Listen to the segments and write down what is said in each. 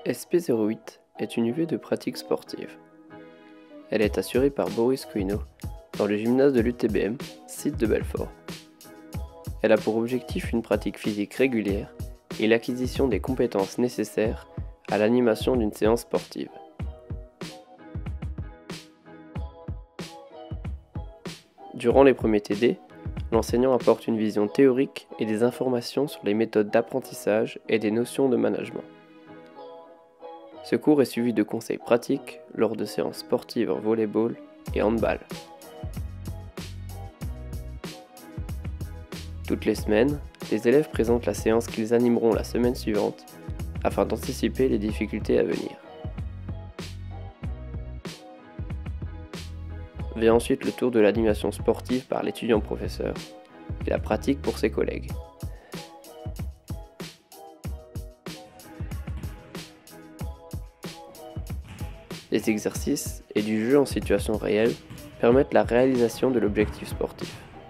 SP08 est une UV de pratique sportive. Elle est assurée par Boris Couineau dans le gymnase de l'UTBM, site de Belfort. Elle a pour objectif une pratique physique régulière et l'acquisition des compétences nécessaires à l'animation d'une séance sportive. Durant les premiers TD, l'enseignant apporte une vision théorique et des informations sur les méthodes d'apprentissage et des notions de management. Ce cours est suivi de conseils pratiques lors de séances sportives en volleyball et handball. Toutes les semaines, les élèves présentent la séance qu'ils animeront la semaine suivante afin d'anticiper les difficultés à venir. Vient ensuite le tour de l'animation sportive par l'étudiant-professeur et la pratique pour ses collègues. Les exercices et du jeu en situation réelle permettent la réalisation de l'objectif sportif.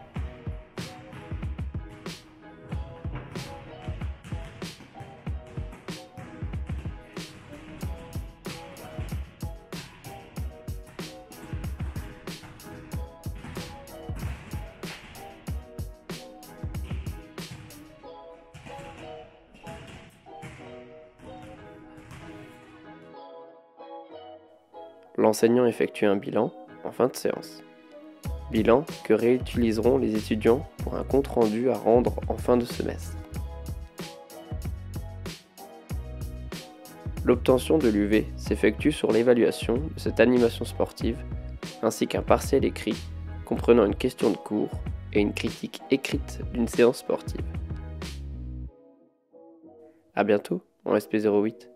L'enseignant effectue un bilan en fin de séance. Bilan que réutiliseront les étudiants pour un compte-rendu à rendre en fin de semestre. L'obtention de l'UV s'effectue sur l'évaluation de cette animation sportive, ainsi qu'un partiel écrit comprenant une question de cours et une critique écrite d'une séance sportive. A bientôt en SP08.